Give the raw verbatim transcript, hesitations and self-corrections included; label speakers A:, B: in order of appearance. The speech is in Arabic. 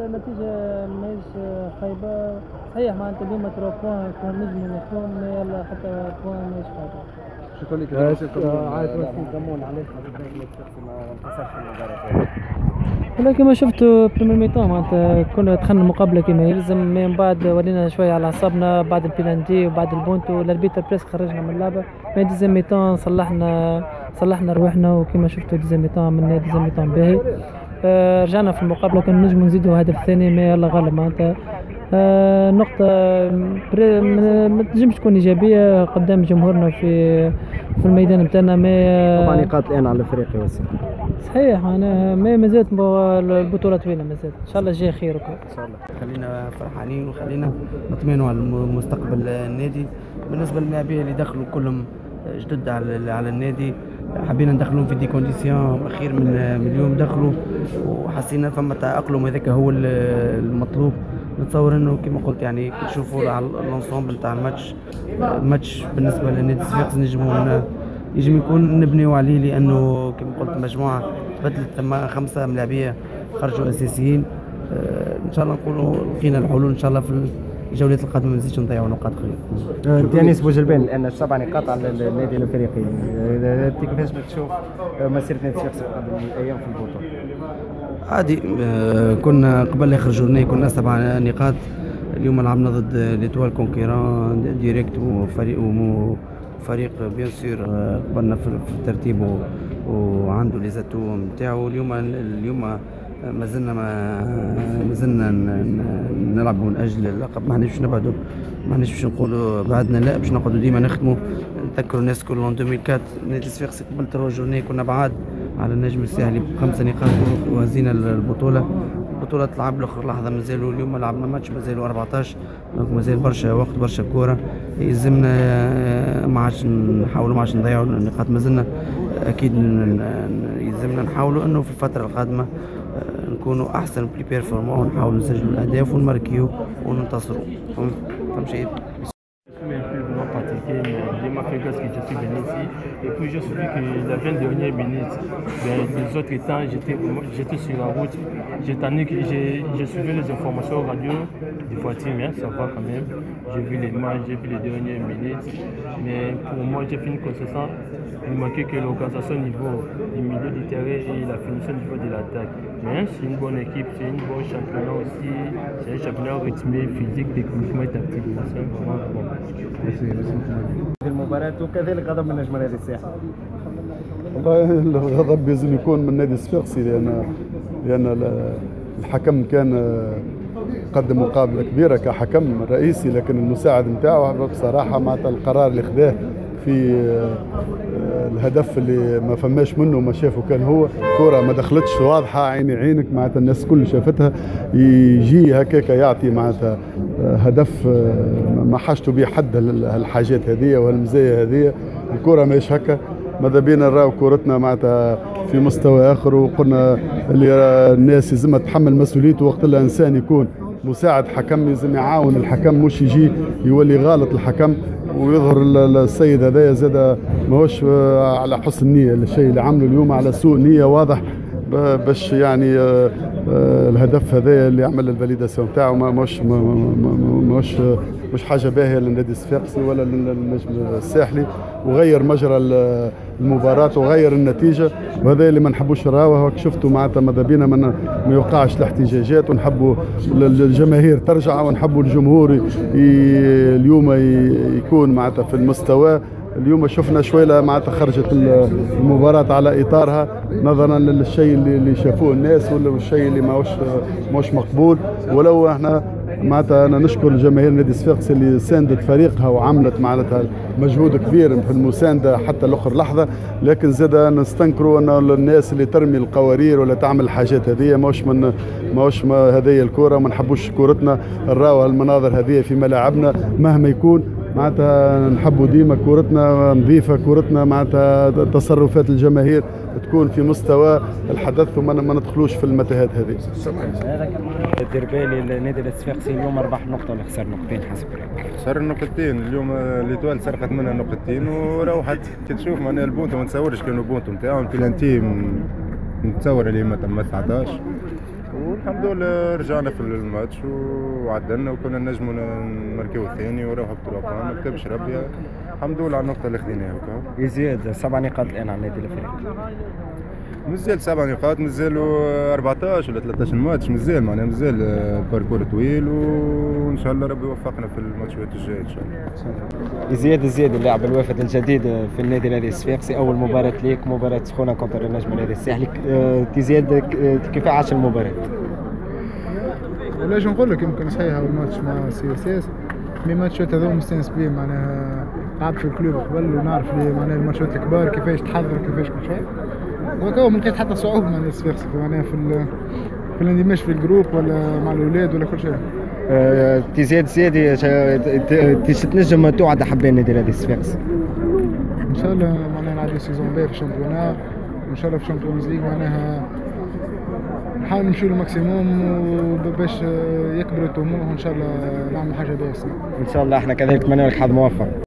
A: النتيجة ماهيش خايبة صحيح، معناتها اليوم ثلاثة بوان كان نجموا ناخذوهم، يلا حتى بوان ماهيش خايبة.
B: شكرا لك. عارف وسيم كمون علاش حبيت ناكل الشخص ما انتصرش في المباراة؟
A: والله كما شفتوا بريمير ميطون معناتها كنا دخلنا المقابلة كما يلزم، من بعد ولينا شوية على أعصابنا بعد البيلانتي وبعد البونتو الاربيتر بريس خرجنا من اللعبة. من ديزيام ميطون صلحنا صلحنا رواحنا، وكما شفتوا ديزيام ميطون عملنا ديزيام ميطون باهي. آه رجعنا في المقابلة كنا نجموا نزيدوا هدف ثاني، ما يلا غالب معناتها آه نقطة ما تنجمش تكون إيجابية قدام جمهورنا في في الميدان نتاعنا. ما
B: طبعا نقاط الآن على الفريق يوسف.
A: صحيح أنا ما مازالت البطولة طويلة، مازالت إن شاء الله الجاي خير وكل.
C: إن شاء الله. خلينا فرحانين وخلينا نطمئنوا على مستقبل النادي. بالنسبة للاعبين اللي دخلوا كلهم جدد على على النادي، حبينا ندخلهم في دي كونديسيون خير من من اليوم دخلوا وحسينا فما تأقلم، هذاك هو المطلوب. نتصور انه كما قلت يعني نشوفوا على الانسومبل تاع الماتش. الماتش بالنسبه للنادي الصفاقسي نجموا يجب يكون نبنيو عليه، لانه كما قلت مجموعه تبدلت، ثم خمسه ملاعبيه خرجوا اساسيين. ان شاء الله نقولوا لقينا الحلول ان شاء الله في الجولات القادمه، ما نزيدش نضيعوا نقاط اخرى.
B: انت انيس بوجلبان الان سبع نقاط على النادي الافريقي، انت كيفاش بتشوف مسيره نادي الصفاقسي قبل ايام في البطوله؟
C: عادي، كنا قبل اخر جورني كنا سبع نقاط، اليوم لعبنا ضد ليتوال كونكيرون ديريكت وفريق وفريق بيان سور قبلنا في الترتيب وعنده لي زاتو نتاعو. اليوم اليوم ما زلنا ما زلنا نلعبوا من اجل اللقب، ما حناش نبعدوا، ما حناش باش نقولوا بعدنا، لا باش نقعدوا ديما نخدموا. نذكروا الناس كل ألفين وأربعة نادي الصفاقسي قبل تروا جورني كنا بعاد على النجم الساحلي بخمسة نقاط وهزينا البطولة. البطولة تلعب لاخر لحظة، مازالوا اليوم لعبنا ماتش مازالوا أربعطاش، دونك مازال برشا وقت برشا كورة يلزمنا، ما عادش نحاولوا ما عادش نضيعوا النقاط، مازلنا أكيد يلزمنا نحاولوا إنه في الفترة القادمة نكونوا أحسن بلي بيرفورمون ونحاولوا نسجلوا الأهداف ونماركيو وننتصروا. فهم شيء
D: pratiqué, mais j'ai marqué que je suis venu ici. Et puis je suis vu que la vingt dernières minutes, ben, les autres temps, j'étais sur la route. J'ai suivi les informations radio du voiture, mais ça va quand même. J'ai vu les matchs, j'ai vu les dernières minutes. Mais pour moi, j'ai fini consistant. Il manquait que l'organisation au niveau du milieu du terrain et la finition au niveau de l'attaque. Mais c'est une bonne équipe, c'est une bonne championnat aussi. C'est un championnat rythmé, physique, techniquement et tactiquement. C'est vraiment bon.
B: في المباراة وكذلك غضب من نجم نادي الساحل.
E: والله الغضب لازم يكون من نادي الصفاقسي، لأن لأن الحكم كان قدم مقابلة كبيرة كحكم رئيسي، لكن المساعد نتاعو بصراحة معناتها القرار اللي خذاه في الهدف اللي ما فماش منه ما شافه كان هو كرة ما دخلتش واضحة عيني عينك معناتها الناس كل شافتها، يجي هكاك يعطي معناتها هدف ما حاجته به حد هالحاجات هذه وهالمزايا هذه. الكرة ماهيش هكا، ماذا بينا نراو كورتنا معناتها في مستوى آخر، وقلنا اللي الناس لازم تحمل مسؤوليته وقت اللي إنسان يكون مساعد حكم لازم يعاون الحكم، مش يجي يولي غالط الحكم ويظهر السيد هذا زاد ماهوش على حسن نية. الشيء اللي عمله اليوم على سوء نية واضح، باش يعني الهدف هذا اللي عمل الفاليداسيون تاعو ماهوش ماهوش مش حاجه باهيه للنادي الصفاقسي ولا للنجم الساحلي، وغير مجرى المباراه وغير النتيجه، وهذا اللي ما نحبوش نراوه. شفتوا معناتها ماذا بينا ما يوقعش الاحتجاجات، ونحبوا الجماهير ترجع، ونحبوا الجمهور اليوم يكون معناتها في المستوى. اليوم شفنا شويه معناتها خرجت المباراه على اطارها نظرا للشيء اللي شافوه الناس ولا الشيء اللي ماهوش ماهوش مقبول. ولو احنا معناتها انا نشكر جماهير نادي الصفاقسي اللي ساندت فريقها وعملت معناتها مجهود كبير في المسانده حتى لاخر لحظه، لكن زاد نستنكروا ان الناس اللي ترمي القوارير ولا تعمل الحاجات هذه ماهوش من ماهوش هذه الكره، ما نحبوش كورتنا نراو المناظر هذه في ملاعبنا مهما يكون. معناتها نحبوا ديما كورتنا نظيفه، كورتنا معناتها تصرفات الجماهير تكون في مستوى الحدث وما ما ندخلوش في المتاهات هذه.
B: دير بالي النادي الصفاقسي اليوم ربح نقطه ولا خسر نقطتين حسب رايك؟
F: خسر نقطتين اليوم، ليتوال سرقت منها نقطتين وروحت. كي تشوف معناها البونتو ما نتصورش كانوا بونتو نتاعهم، بلانتي نتصور اللي ما تم تسعطاش والحمد لله رجعنا في الماتش وعدلنا وكنا نجموا نماركيو الثاني ونروحوا بثلاث بوان ما كتبش ربي. الحمد لله على النقطة اللي خذيناها.
B: يزيد سبع نقاط الآن على النادي الأفريقي.
F: مازال سبع نقاط، مازالوا أربعطاش ولا ثلاثطاش ماتش، مازال معناها مازال الباركور طويل وإن شاء الله ربي يوفقنا في الماتشات الجاية إن شاء الله.
B: زياد الزياد اللاعب الوافد الجديد في النادي النادي الصفاقسي، أول مباراة ليك مباراة سخونة كونتر النجم النادي الساحلي، تزياد كيف عاش المباراة؟
G: ولاش نقول لك يمكن صحيح أول ماتش مع سي اس اس، مي ماتشات هذوما مستانس بيه معناها لعبت في الكلوب قبل ونعرف لي معناها الماتشات الكبار كيفاش تحضر كيفاش كل شيء. وهكا ما لقيت حتى صعوبة مع الناس الصفاقسي معناها في في الاندماج في الجروب ولا مع الأولاد ولا كل شيء.
B: أه تزياد زيادي تنجم توعد حبين النادي النادي الصفاقسي؟
G: إن شاء الله معناها نعدي سيزون باهي في الشامبيونات وإن شاء الله في الشامبيونز ليج معناها نحاول نمشيو للماكسيموم باش يكبر الطموح وإن شاء الله نعمل حاجة باهية.
B: إن شاء الله احنا كذلك نتمنى لك حظ موفق.